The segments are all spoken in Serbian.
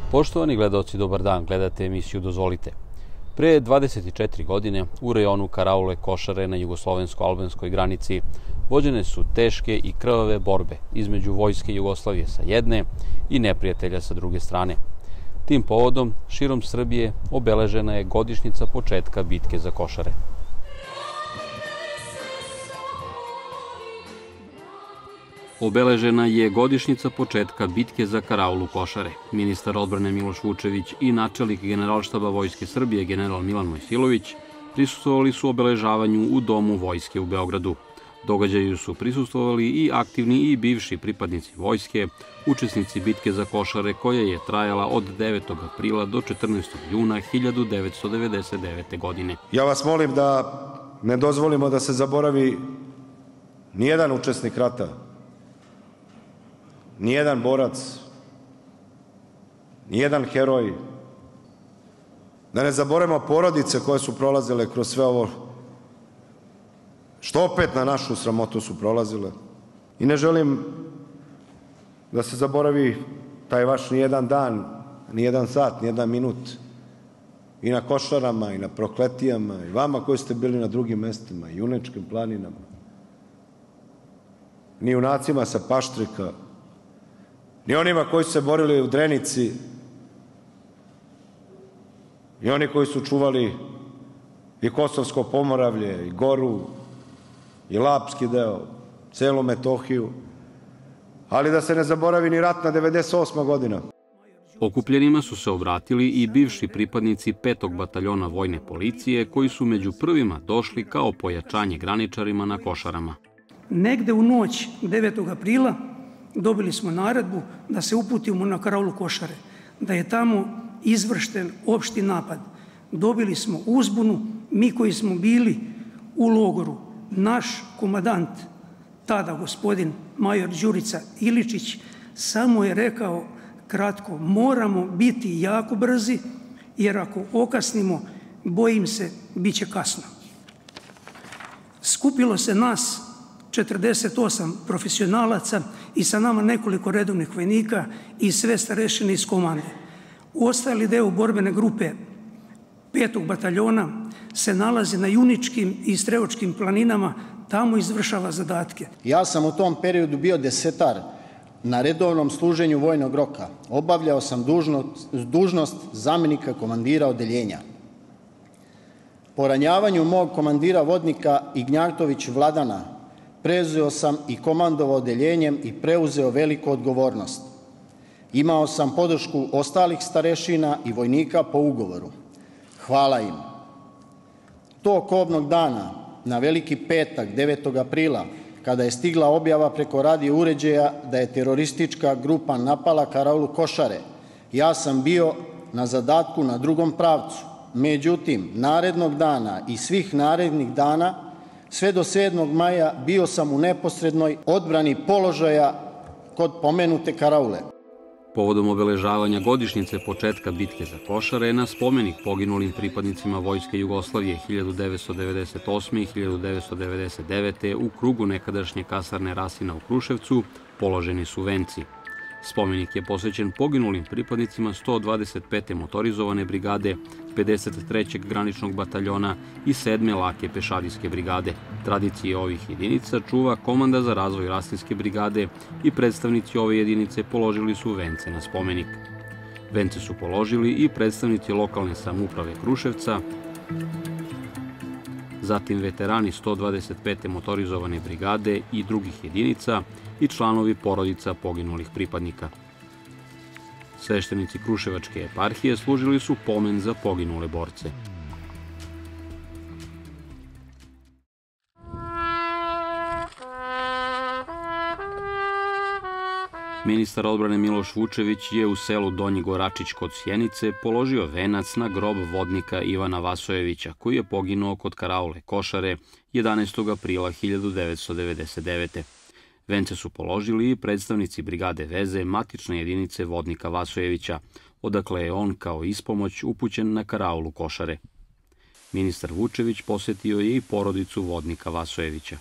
Poštovani gledaoci, dobar dan, gledate emisiju Dozvolite. Pre 24 godine u rejonu karaule Košare na jugoslovensko-albanskoj granici vođene su teške i krvave borbe između vojske Jugoslavije sa jedne i neprijatelja sa druge strane. Tim povodom, širom Srbije obeležena je godišnjica početka bitke za Košare. Obeležena je godišnjica početka bitke za karaulu Košare. Ministar odbrane Miloš Vučević i načelnik Generalštaba Vojske Srbije general Milan Mojsilović prisustvovali su obeležavanju u Domu vojske u Beogradu. Događaju su prisustvovali i aktivni i bivši pripadnici vojske, učesnici bitke za Košare koja je trajala od 9. aprila do 14. juna 1999. godine. Ja vas molim da ne dozvolimo da se zaboravi nijedan učesnik rata, nijedan borac, nijedan heroj, da ne zaboravimo porodice koje su prolazile kroz sve ovo, što opet na našu sramotu su prolazile. I ne želim da se zaboravi taj vaš nijedan dan, nijedan sat, nijedan minut i na Košarama i na Prokletijama i vama koji ste bili na drugim mestima i Junečkim planinama, ni junacima sa Paštrika, ni onima koji su se borili u Drenici, i oni koji su čuvali i Kosovsko Pomoravlje, i Goru, i Lapski deo, celu Metohiju, ali da se ne zaboravi ni ratna 98. godina. Okupljenima su se obratili i bivši pripadnici 5. bataljona vojne policije koji su među prvima došli kao pojačanje graničarima na Košarama. Negde u noć 9. aprila dobili smo naredbu da se uputimo na karaulu Košare, da je tamo izvršten opšti napad. Dobili smo uzbunu, mi koji smo bili u logoru, naš komadant, tada gospodin major Đurica Iličić, samo je rekao kratko: moramo biti jako brzi, jer ako okasnimo, bojim se, bit će kasno. Skupilo se nas 48 profesionalaca i sa nama nekoliko redovnih vojnika i sve starešine iz komande. Ostali deo borbene grupe 5. bataljona se nalazi na Juničkim i Strevočkim planinama, tamo izvršava zadatke. Ja sam u tom periodu bio desetar na redovnom služenju vojnog roka. Obavljao sam dužnost zamenika komandira odeljenja. Po ranjavanju mog komandira vodnika Ignjatović Vladana preuzeo sam i komandovao odeljenjem i preuzeo veliku odgovornost. Imao sam podršku ostalih starešina i vojnika po ugovoru. Hvala im. Tog kobnog dana, na Veliki petak, 9. aprila, kada je stigla objava preko radio uređaja da je teroristička grupa napala karaulu Košare, ja sam bio na zadatku na drugom pravcu. Međutim, narednog dana i svih narednih dana, sve do 7. maja, bio sam u neposrednoj odbrani položaja kod pomenute karaule. Povodom obeležavanja godišnjice početka bitke za Košare na spomenik poginulim pripadnicima Vojske Jugoslavije 1998. i 1999. u krugu nekadašnje kasarne Rasina u Kruševcu položeni su venci. Spomenik je posvećen poginulim pripadnicima 125. motorizovane brigade, 53. graničnog bataljona i 7. lake pešadijske brigade. Tradicije ovih jedinica čuva Komanda za razvoj Rasinske brigade i predstavnici ove jedinice položili su vence na spomenik. Vence su položili i predstavnici lokalne samouprave Kruševca, zatim veterani 125. motorizovane brigade i drugih jedinica i članovi porodica poginulih pripadnika. Sveštenici Kruševačke eparhije služili su pomen za poginule borce. Ministar odbrane Miloš Vučević je u selu Donji Goračić kod Sjenice položio venac na grob vodnika Ivana Vasojevića, koji je poginuo kod karaule Košare 11. aprila 1999. Vence su položili i predstavnici brigade veze matične jedinice vodnika Vasojevića, odakle je on kao ispomoć upućen na karaulu Košare. Ministar Vučević posetio je i porodicu vodnika Vasojevića.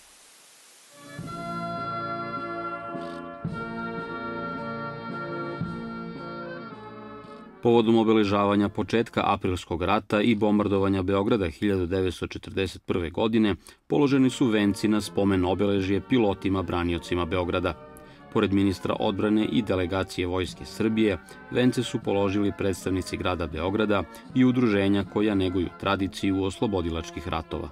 Povodom obeležavanja početka Aprilskog rata i bombardovanja Beograda 1941. godine položeni su venci na spomen obeležje pilotima braniocima Beograda. Pored ministra odbrane i delegacije Vojske Srbije, vence su položili predstavnici grada Beograda i udruženja koja neguju tradiciju oslobodilačkih ratova.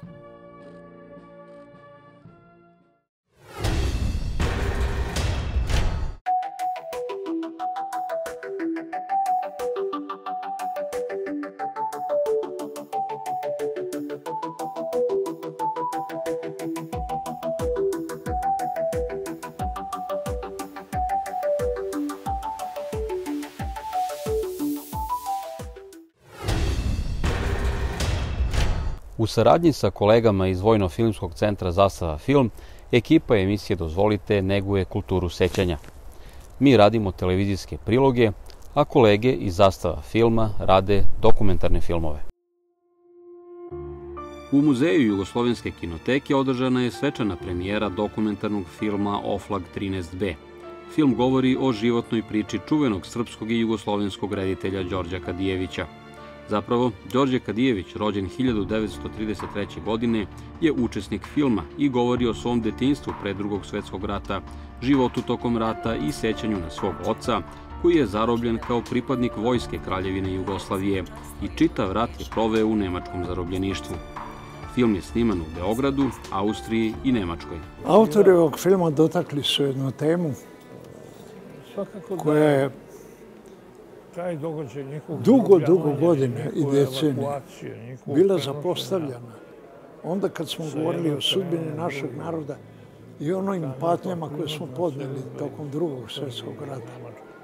U saradnji sa kolegama iz Vojno-filmskog centra Zastava film, ekipa emisije Dozvolite neguje kulturu sećanja. Mi radimo televizijske priloge, a kolege iz Zastava filma rade dokumentarne filmove. U Muzeju Jugoslovenske kinoteke održana je svečana premijera dokumentarnog filma Oflag 13B. Film govori o životnoj priči čuvenog srpskog i jugoslovenskog reditelja Đorđa Kadijevića. Zapravo, Đorđe Kadijević, rođen 1933. godine, je učesnik filma i govori o svom detinjstvu pre Drugog svetskog rata, životu tokom rata i sećanju na svog oca, koji je zarobljen kao pripadnik vojske Kraljevine Jugoslavije i čitav rat je proveo u nemačkom zarobljeništvu. Film je sniman u Beogradu, Austriji i Nemačkoj. Autori ovog filma dotakli su jednu temu koja je dugo godine i decenije bila zapostavljena. Onda kad smo govorili o sudbini našeg naroda i onim patnjama koje smo podneli tokom Drugog svjetskog rata.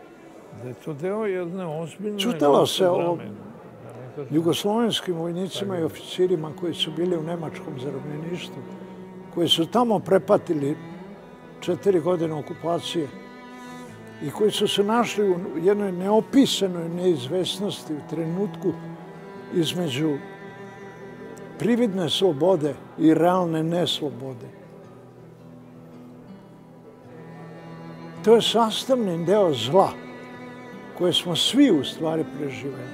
Čutalo se o jugoslovenskim vojnicima i oficirima koji su bili u nemačkom zarobljeništvu, koji su tamo prepatili 4 godine okupacije i koji su se našli u jednoj neopisanoj neizvesnosti u trenutku između prividne slobode i realne neslobode. To je sastavni deo zla koje smo svi u stvari preživeli.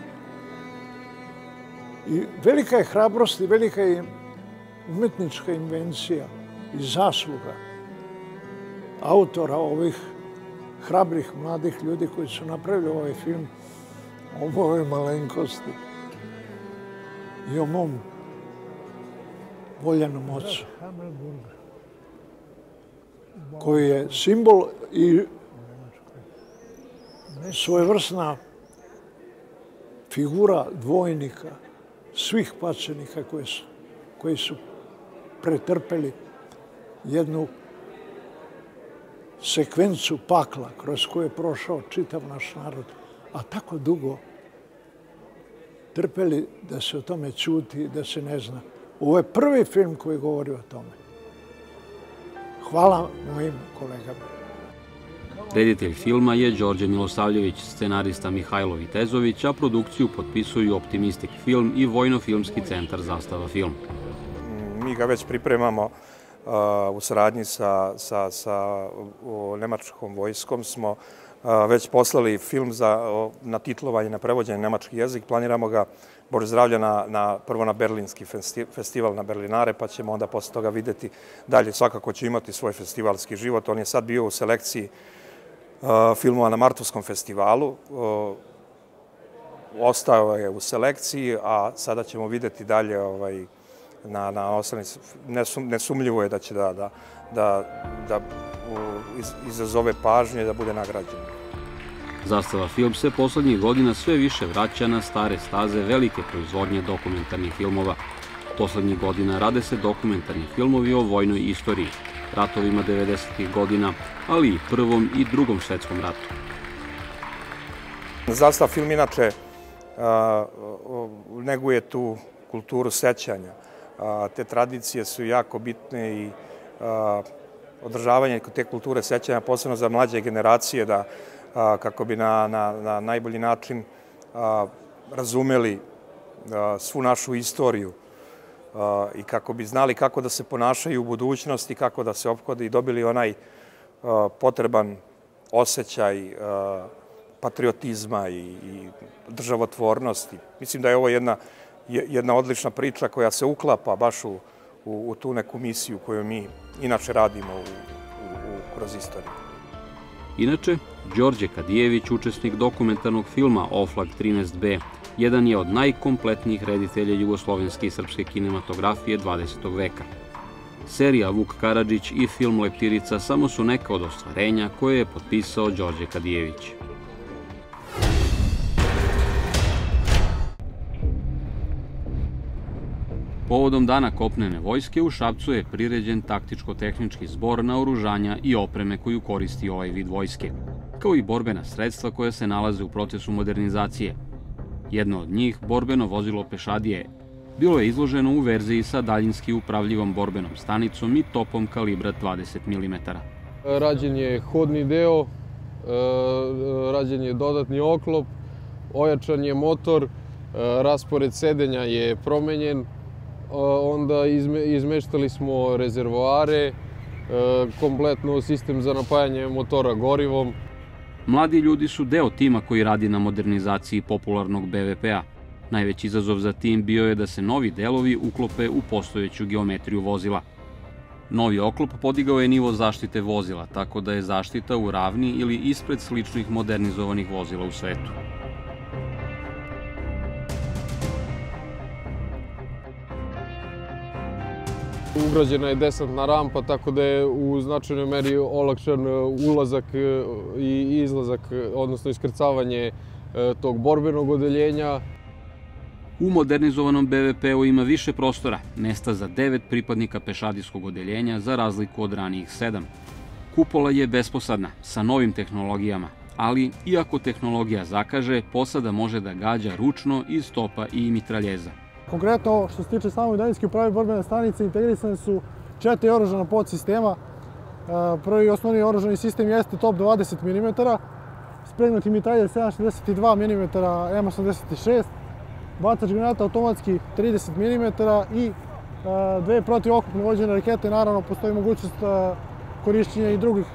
I velika je hrabrost i velika je umetnička invencija i zasluga autora ovih hrabrih mladih ljudi koji su napravili ovaj film o mojoj malenkosti i o mom voljenom ocu, koji je simbol i svojevrsna figura dvojnika svih pačenika koji su pretrpeli jednu sekvencu pakla kroz koju je prošao čitav naš narod, a tako dugo trpeli da se o tome ćuti, da se ne zna. Ovo je prvi film koji govori o tome. Hvala mojim kolegama. Reditelj filma je Đorđe Milosavljević, scenarista Mihajlo Vitezović, a produkciju potpisuju Optimistik film i Vojno-filmski centar Zastava film. Mi ga već pripremamo u saradnji sa nemačkom vojskom. Smo već poslali film na titlovanje, na prevođenje nemački jezik. Planiramo ga, Bože zdravlja, prvo na Berlinski festival na Berlinare, pa ćemo onda posle toga videti dalje. Svakako će imati svoj festivalski život. On je sad bio u selekciji filmova na Martovskom festivalu. Ostao je u selekciji, a sada ćemo videti dalje na ostalim. Nesumljivo je da će da izazove pažnje i da bude nagrađen. Zastava film se poslednjih godina sve više vraća na stare staze velike proizvodnje dokumentarnih filmova. Poslednjih godina rade se dokumentarni filmovi o vojnoj istoriji, ratovima 90. godina, ali i Prvom i Drugom svetskom ratu. Zastava film inače neguje tu kulturu sećanja. Te tradicije su jako bitne i održavanje te kulture sećanja, posebno za mlađe generacije, da kako bi na najbolji način razumeli svu našu istoriju i kako bi znali kako da se ponašaju u budućnosti, kako da se ophode i dobili onaj potreban osjećaj patriotizma i državotvornosti. Mislim da je ovo jedna odlična priča koja se uklapa baš u tu neku misiju koju mi inače radimo kroz istoriju. Inače, Đorđe Kadijević, učesnik dokumentarnog filma Oflag 13B, jedan je od najkompletnijih reditelja jugoslovenske i srpske kinematografije 20. veka. Serija Vuk Karadžić i film Leptirica samo su neka od ostvarenja koje je potpisao Đorđe Kadijević. Povodom Dana kopnene vojske u Šapcu je priređen taktičko-tehnički zbor naoružanja i opreme koju koristi ovaj vid vojske, kao i borbena sredstva koja se nalaze u procesu modernizacije. Jedno od njih, borbeno vozilo Pešadije, bilo je izloženo u verziji sa daljinski upravljivom borbenom stanicom i topom kalibra 20 mm. Rađen je hodni deo, rađen je dodatni oklop, ojačan je motor, raspored sedenja je promenjen, onda izmeštali smo rezervoare, kompletno sistem za napajanje motora gorivom. Mladi ljudi su deo tima koji radi na modernizaciji popularnog BVP-a. Najveći izazov za tim bio je da se novi delovi uklope u postojeću geometriju vozila. Novi oklop podigao je nivo zaštite vozila, tako da je zaštita u ravni ili ispred sličnih modernizovanih vozila u svetu. Ugrađena je desantna rampa, tako da je u značajnoj meri olakšan ulazak i izlazak, odnosno iskrcavanje tog borbenog odeljenja. U modernizovanom BVP-u ima više prostora, mesta za 9 pripadnika pešadijskog odeljenja za razliku od ranijih 7. Kupola je besposadna, sa novim tehnologijama, ali iako tehnologija zakaže, posada može da gađa ručno iz topa i mitraljeza. Konkretno, što se tiče samog daljinske uprave borbene stanice, integrisane su 4 oružana podsistema. Prvi osnovni oružani sistem jeste top 20 mm, spregnuti mitraljer 762 mm M86, bacač granata automatski 30 mm i dve protivoklopne vođene rakete. Naravno, postoji mogućnost korišćenja i drugog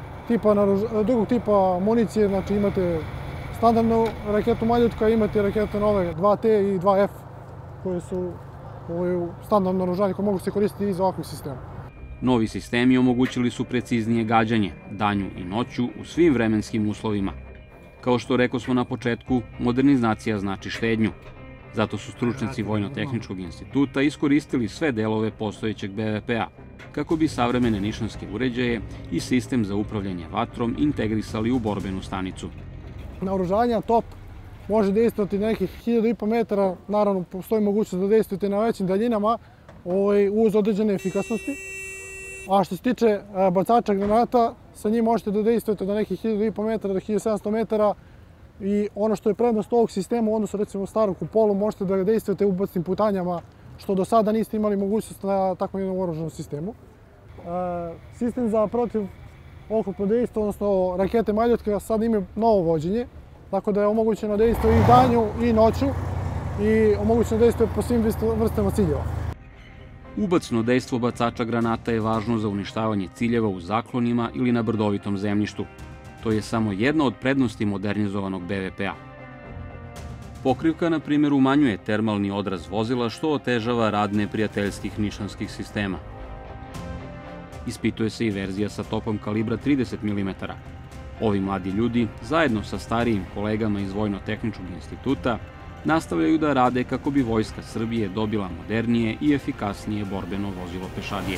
tipa municije, znači imate standardnu raketu Maljutka, imate rakete nove 2T i 2F, koje su standardno naoružanje koje mogu se koristiti iz ovakvog sistema. Novi sistemi omogućili su preciznije gađanje, danju i noću u svim vremenskim uslovima. Kao što rekosmo na početku, modernizacija znači štednju. Zato su stručnjaci Vojno-tehničkog instituta iskoristili sve delove postojećeg BVP-a, kako bi savremene nišanske uređaje i sistem za upravljanje vatrom integrisali u borbenu stanicu. Naoružanja top može dejstvovati na nekih 1500 metara, naravno postoji mogućnost da dejstvujete na većim daljinama uz određene efikasnosti. A što se tiče bacača granata, sa njim možete da dejstvujete do nekih 1500 metara do 1700 metara i ono što je prednost ovog sistema u odnosu recimo starom Kupolu, možete da ga dejstvujete u ubacnim putanjama, što do sada niste imali mogućnost na takvom jednom oružanom sistemu. Sistem za protivoklopno dejstvo, odnosno rakete Maljutka, sad ima novo vođenje, tako da je omogućeno dejstvo i danju i noću i omogućeno dejstvo po svim vrstama ciljeva. Ubacno dejstvo bacača granata je važno za uništavanje ciljeva u zaklonima ili na brdovitom zemljištu. To je samo jedna od prednosti modernizovanog BVP-a. Pokrivka, na primjer, umanjuje termalni odraz vozila, što otežava rad neprijateljskih nišanskih sistema. Ispituje se i verzija sa topom kalibra 30 mm. Ovi mladi ljudi, zajedno sa starijim kolegama iz Vojno-tehničkog instituta, nastavljaju da rade kako bi Vojska Srbije dobila modernije i efikasnije borbeno vozilo Pešadije.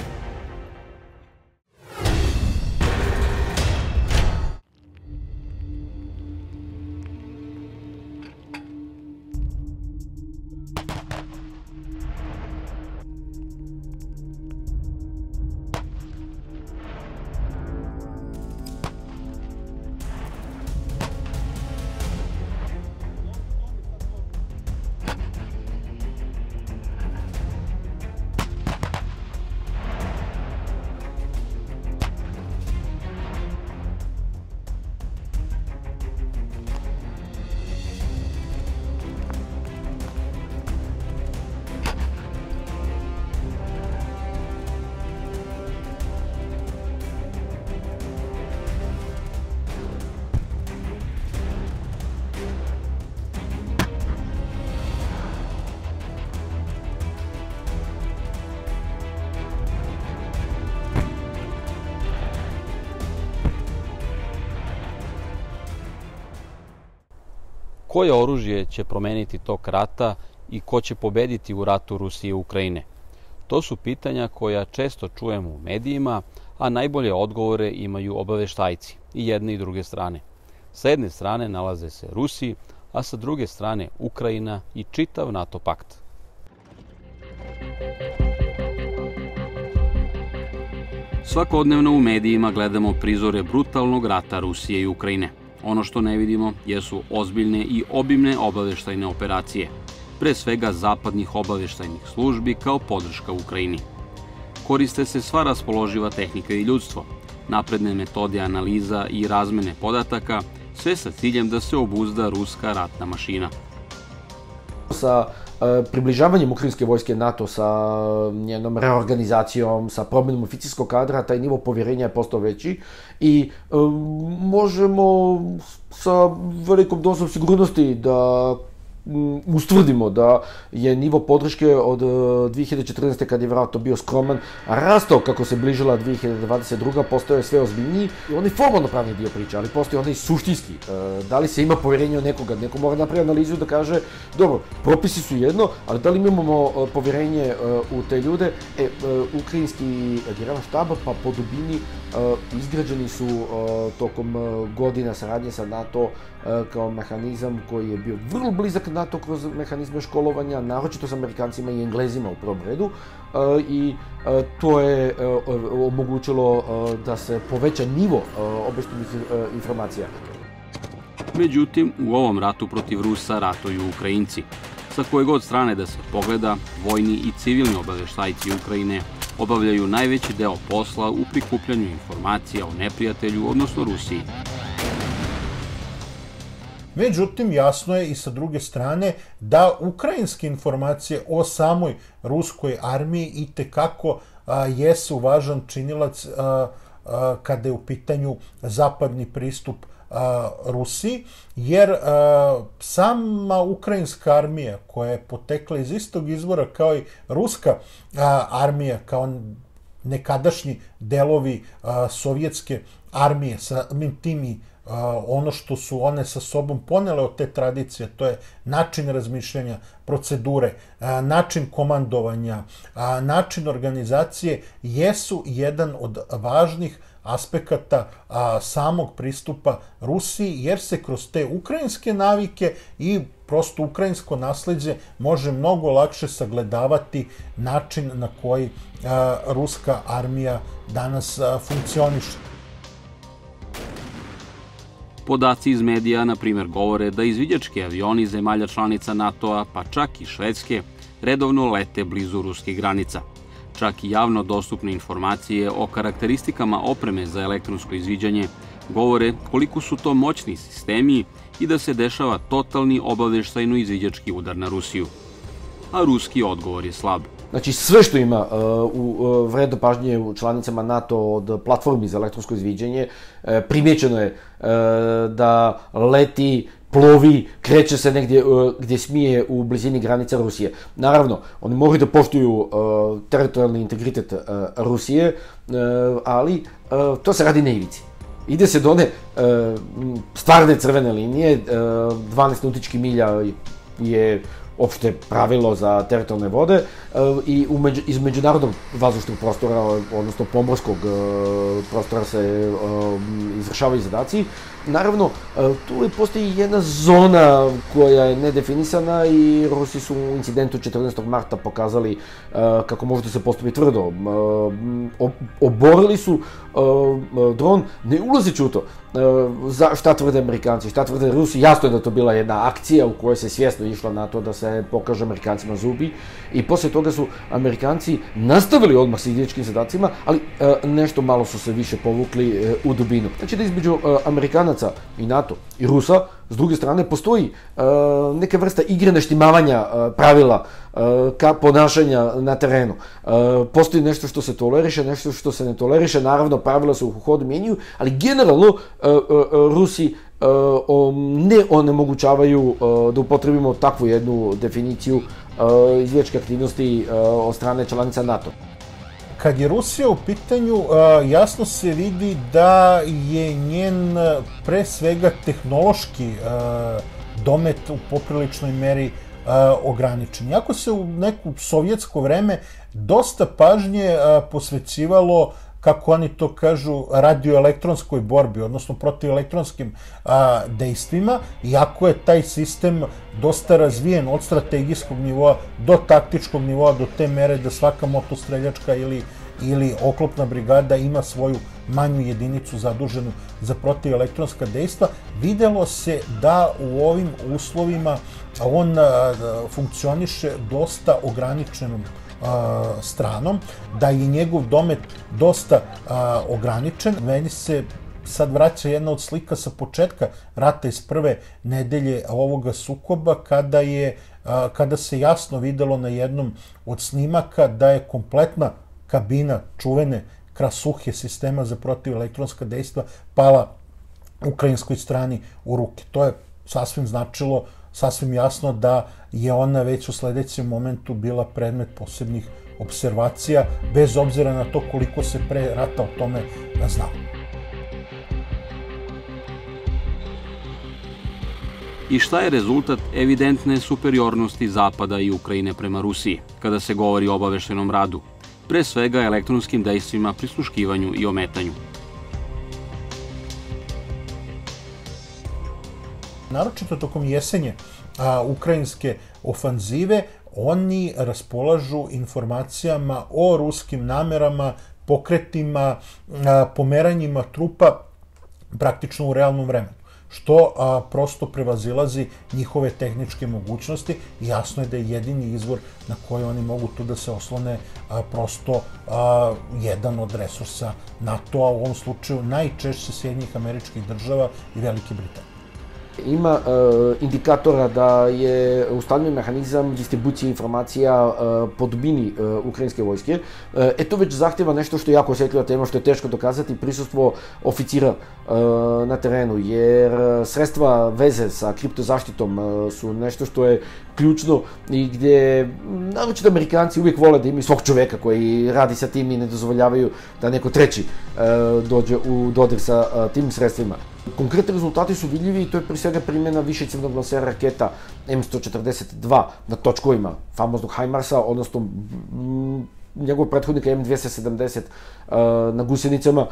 koje oružje će promeniti tok rata i ko će pobediti u ratu Rusije i Ukrajine? To su pitanja koja često čujemo u medijima, a najbolje odgovore imaju obaveštajci i jedne i druge strane. Sa jedne strane nalaze se Rusi, a sa druge strane Ukrajina i čitav NATO pakt. Svakodnevno u medijima gledamo prizore brutalnog rata Rusije i Ukrajine. Ono što ne vidimo jesu ozbiljne i obimne obaveštajne operacije, pre svega zapadnih obaveštajnih službi kao podrška Ukrajini. Koriste se sva raspoloživa tehnika i ljudstvo, napredne metode analiza i razmene podataka, sve sa ciljem da se obuzda ruska ratna mašina. Sa približavanjem ukrajinske vojske NATO, sa njenom reorganizacijom, sa promenom oficijskog kadra, taj nivo povjerenja je postao veći i možemo sa velikom dozom sigurnosti da ustvrdimo da je nivo podrške od 2014. kad je vjerojatno bio skroman, rastao kako se bližila 2022. Postao je sve ozbiljniji. Onaj formalno pravni dio priče, ali postoji onaj suštinski. Da li se ima povjerenje u nekoga? Neko mora napraviti analizu da kaže, dobro, propisi su jedno, ali da li mi imamo povjerenje u te ljude? Ukrajinski generalni štab, pa po dubini izgrađeni su tokom godina saradnje sa NATO kao mehanizam koji je bio vrlo blizak NATO kroz mehanizme školovanja, naročito s Amerikancima i Englezima u prvom redu, i to je omogućilo da se poveća nivo obavještajnih informacija. Međutim, u ovom ratu protiv Rusa ratuju Ukrajinci. Sa koje god strane da se pogleda, vojni i civilni obavještajci Ukrajine obavljaju najveći deo posla u prikupljanju informacija o neprijatelju, odnosno Rusiji. Međutim, jasno je i sa druge strane da ukrajinske informacije o samoj ruskoj armiji itekako jesu važan činilac kada je u pitanju zapadni pristup Rusiji, jer sama ukrajinska armija koja je potekla iz istog izvora kao i ruska armija, kao nekadašnji delovi sovjetske armije, samim tim i ono što su one sa sobom ponele od te tradicije, to je način razmišljanja, procedure, način komandovanja, način organizacije, jesu jedan od važnih aspekata samog pristupa Rusiji, jer se kroz te ukrajinske navike i prosto ukrajinsko nasleđe može mnogo lakše sagledavati način na koji ruska armija danas funkcioniše. Podaci iz medija, na primjer, govore da izviđački avioni zemalja članica NATO-a, pa čak i Švedske, redovno lete blizu ruskih granica. Čak i javno dostupne informacije o karakteristikama opreme za elektronsko izviđanje govore koliko su to moćni sistemi i da se dešava totalni obavještajno-izviđački udar na Rusiju. A ruski odgovor je slab. Znači sve što ima vredno pažnje u članicama NATO od platformi za elektronsko izviđanje, primjećeno je da leti, plovi, kreće se negdje gdje smije u blizini granica Rusije. Naravno, oni moraju da poštuju teritorijalni integritet Rusije, ali to se radi na ivici. Ide se do one stvarne crvene linije, 12 nautičkih milja je opšte pravilo za teritorijalne vode i iz međunarodnog vazdušnog prostora, odnosno pomorskog prostora se izvršavaju zadaci. Naravno, tu postoji jedna zona koja je nedefinisana i Rusi su u incidentu 14. marta pokazali kako može da se postupi tvrdo. Oborili su dron, ne ulazeći u to. Šta tvrde Amerikanci, šta tvrde Rusi, jasno je da to bila jedna akcija u kojoj se svjesno išla na to da se pokaže Amerikancima zubi i poslije toga su Amerikanci nastavili odmah sa izviđačkim zadacima, ali nešto malo su se više povukli u dubinu. Znači da između Amerikanaca i NATO i Rusa, s druge strane, postoji neka vrsta igre naštimavanja pravila ponašanja na terenu. Postoji nešto što se toleriše, nešto što se ne toleriše, naravno pravila se u hodu mijenjaju, ali generalno Rusi ne onemogućavaju da upotrebimo takvu jednu definiciju izviđačke aktivnosti od strane članica NATO. Kad je Rusija u pitanju, jasno se vidi da je njen pre svega tehnološki domet u popriličnoj meri ograničen. Iako se u neko sovjetsko vreme dosta pažnje posvećivalo, kako oni to kažu, radioelektronskoj borbi, odnosno protivelektronskim dejstvima, iako je taj sistem dosta razvijen od strategijskog nivoa do taktičkog nivoa, do te mere da svaka motostreljačka ili oklopna brigada ima svoju manju jedinicu zaduženu za protivelektronska dejstva, videlo se da u ovim uslovima on funkcioniše dosta ograničenom stranom, da je njegov domet dosta ograničen. Meni se sad vraća jedna od slika sa početka rata iz prve nedelje ovoga sukoba, kada se jasno videlo na jednom od snimaka da je kompletna kabina čuvene krasuhe sistema za protivelektronska dejstva pala ukrajinskoj strani u ruke. To je sasvim značilo, sasvim jasno da je ona već u sledećem momentu bila predmet posebnih observacija, bez obzira na to koliko se pre rata o tome znalo. I šta je rezultat evidentne superiornosti Zapada i Ukrajine prema Rusiji, kada se govori o obaveštenom radu, pre svega elektronskim dejstvima, prisluškivanju i ometanju? Naročito tokom jesenje ukrajinske ofanzive, oni raspolažu informacijama o ruskim namerama, pokretima, pomeranjima trupa praktično u realnom vremenu, što prosto prevazilazi njihove tehničke mogućnosti i jasno je da je jedini izvor na koji oni mogu tu da se oslone prosto jedan od resursa NATO-a, u ovom slučaju najčešće Sjedinjenih Američkih Država i Velike Britanije. Ima indikatora da je ustavljen mehanizam distribucije informacija po dubini ukrajinske vojske. To već zahtjeva nešto što je jako osjetljiva tema, što je teško dokazati, prisustvo oficira na terenu, jer sredstva veze sa kriptozaštitom su nešto što je ključno i gdje, naročito Amerikanci uvijek vole da imaju svog čoveka koji radi sa tim i ne dozvoljavaju da neko treći dođe u dodir sa tim sredstvima. Konkretni rezultati su vidljivi i to je pre svega primjena višecevnog lansera raketa M142 na točkovima famoznog HIMARS-a, odnosno njegov prethodnika M270 na gusenicama.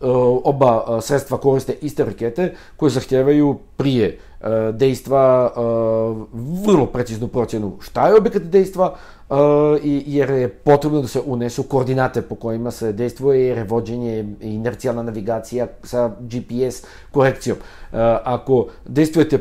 Oba sredstva koriste iste rakete koje zahtjevaju prije dejstva vrlo preciznu procjenu šta je objekat dejstva, jer je potrebno da se unesu koordinate po kojima se dejstvuje, jer je vođenje inercijalna navigacija sa GPS korekcijom. Ako dejstvujete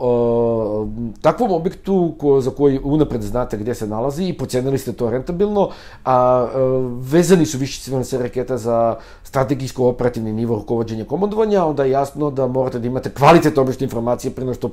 po takvom objektu za koji unapred znate gdje se nalazi i procenili ste to rentabilno, a vezani su višecevni raketa za strategijsko-operativni nivo rukovođenja komandovanja, onda je jasno da morate da imate kvalitetne objekte informacije prije nego što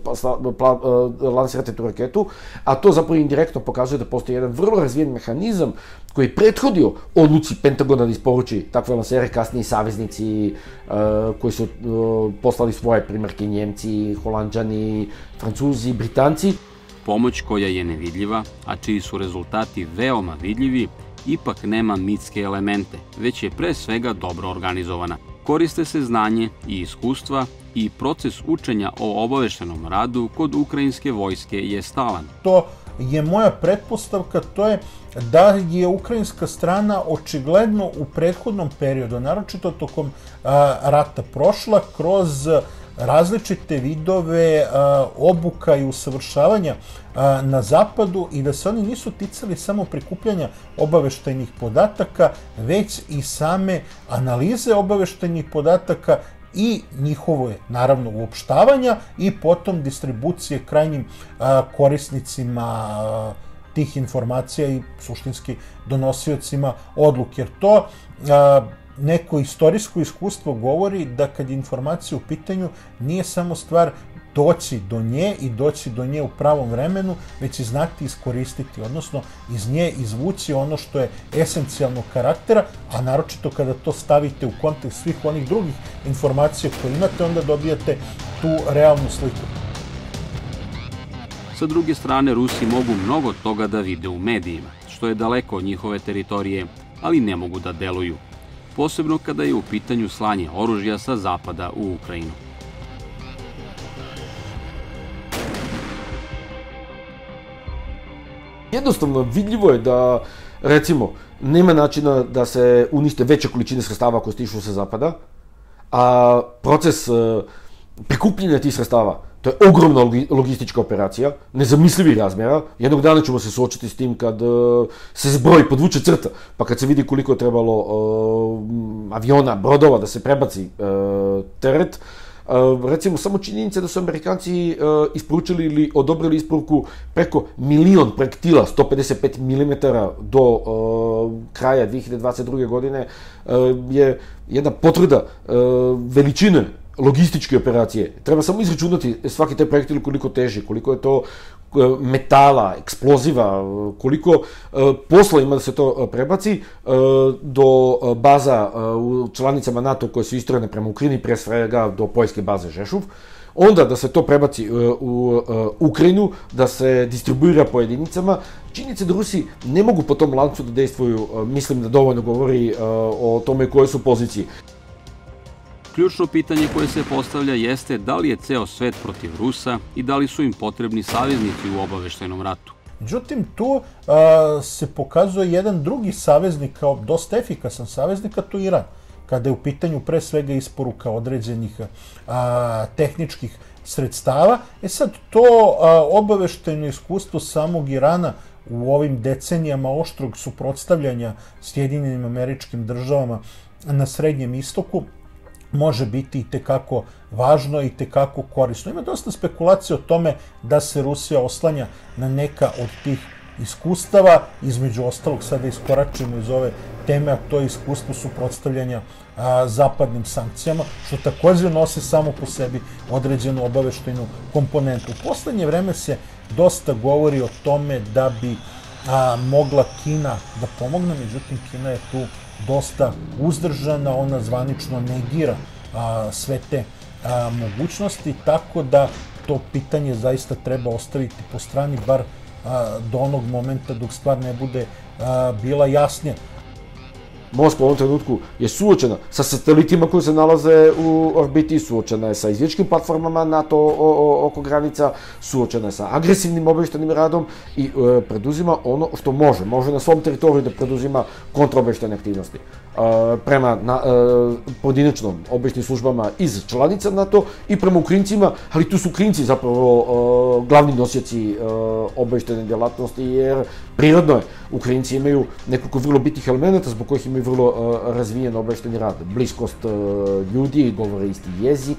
lansirate tu raketu, a to zapravo indirektno pokazuje da postoji jedan vrlo razvijen mehanizam koji je prethodio odluci Pentagona da isporuči takve lansere, kasnije saveznici koji su poslali svoje primjerke, Njemci, Holanđani, Francuzi, Britanci. Pomoć koja je nevidljiva, a čiji su rezultati veoma vidljivi, ipak nema mitske elemente, već je pre svega dobro organizovana. Koriste se znanje i iskustva i proces učenja o obaveštenom radu kod ukrajinske vojske je stalan. To je moja pretpostavka, to je da je ukrajinska strana očigledno u prethodnom periodu, naročito tokom rata, prošla kroz različite vidove obuka i usavršavanja na zapadu i da se oni nisu ticali samo prikupljanja obaveštajnih podataka, već i same analize obaveštajnih podataka i njihovo, naravno, uopštavanja i potom distribucije krajnjim korisnicima tih informacija i suštinski donosiocima odluke. Jer to neko istorijsko iskustvo govori da kad je informacija u pitanju nije samo stvar doći do nje i doći do nje u pravom vremenu, već i znati iskoristiti, odnosno iz nje izvući ono što je esencijalnog karaktera, a naročito kada to stavite u kontekst svih onih drugih informacija koje imate, onda dobijate tu realnu sliku. Sa druge strane, Rusi mogu mnogo toga da vide u medijima, što je daleko od njihove teritorije, ali ne mogu da deluju. Posebno kada je u pitanju slanje oružja sa zapada u Ukrajinu. Jednostavno, vidljivo je da, recimo, nema načina da se unište veće količine sredstava koje stižu sa zapada, a proces prikupljanja tih sredstava, to je ogromna logistička operacija, nezamislivi razmjera. Jednog dana ćemo se suočiti s tim kad se zbroji, podvuče crta, pa kad se vidi koliko je trebalo aviona, brodova da se prebaci teret. Recimo, samo činjenica da su Amerikanci isporučili ili odobrili isporuku preko 1.000.000 projektila 155 mm do kraja 2022. godine je jedna potvrda veličine logističke operacije. Treba samo izračunati svaki taj projektil koliko teži, koliko je to metala, eksploziva, koliko posla ima da se to prebaci do baza u članicama NATO koje su istrojene prema Ukrajini, pre svega do poljske baze Žešuv. Onda da se to prebaci u Ukrajinu, da se distribuira po jedinicama. Činjenica da Rusi ne mogu po tom lancu da dejstvuju, mislim da dovoljno govori o tome koje su pozicije. Ključno pitanje koje se postavlja jeste da li je ceo svet protiv Rusa i da li su im potrebni saveznici u obaveštajnom ratu. Međutim, tu se pokazuje jedan drugi saveznik kao dosta efikasan saveznik, a to je Iran. Kada je u pitanju pre svega isporuka određenih tehničkih sredstava. Sad, to obaveštajno iskustvo samog Irana u ovim decenijama oštrog suprotstavljanja Sjedinjenim Američkim Državama na Srednjem istoku može biti i tekako važno i tekako korisno. Ima dosta spekulacija o tome da se Rusija oslanja na neka od tih iskustava, između ostalog sada iskoračimo iz ove teme, a to je iskustvo suprotstavljanja zapadnim sankcijama, što također nose samo po sebi određenu obaveštajnu komponentu. U poslednje vreme se dosta govori o tome da bi mogla Kina da pomogne, međutim Kina je tu dosta uzdržana, ona zvanično negira sve te mogućnosti, tako da to pitanje zaista treba ostaviti po strani, bar do onog momenta dok stvar ne bude bila jasnija. Moskva u ovom trenutku je suočena sa satelitima koji se nalaze u orbiti, suočena je sa izviječkim platformama NATO oko granica, suočena je sa agresivnim obaveštajnim radom i preduzima ono što može. Može na svom teritoriju da preduzima kontraobaveštajne aktivnosti. Prema pojedinačnom obaveštajnim službama iz članica NATO i prema Ukrajincima, ali tu su Ukrajinci zapravo glavni nosioci obaveštajne djelatnosti, jer prirodno je, Ukrajinci imaju nekoliko vrlo bitnih elemenata zbog kojih imaju vrlo razvijen obaveštajni rad. Bliskost ljudi, govore isti jezik,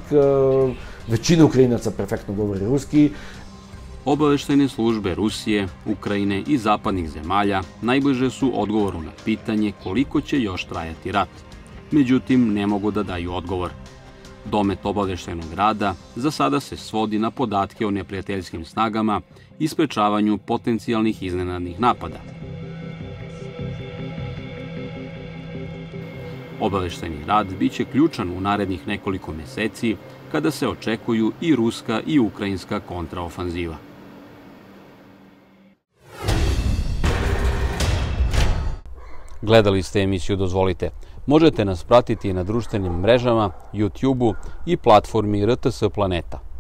većina Ukrajinaca perfektno govori ruski. Obaveštajne službe Rusije, Ukrajine i zapadnih zemalja najbliže su odgovoru na pitanje koliko će još trajati rat. Međutim, ne mogu da daju odgovor. Domet obaveštajnog rada za sada se svodi na podatke o neprijateljskim snagama i sprečavanju potencijalnih iznenadnih napada. Obaveštajni rad biće ključan u narednih nekoliko meseci kada se očekuju i ruska i ukrajinska kontraofanziva. Gledali ste emisiju Dozvolite. Možete nas pratiti na društvenim mrežama, YouTube-u i platformi RTS Planeta.